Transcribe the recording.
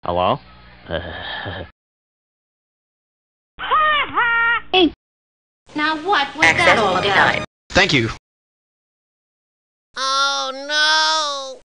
Hello? Hey. Now what was Access that all about? denied. Thank you. Oh no!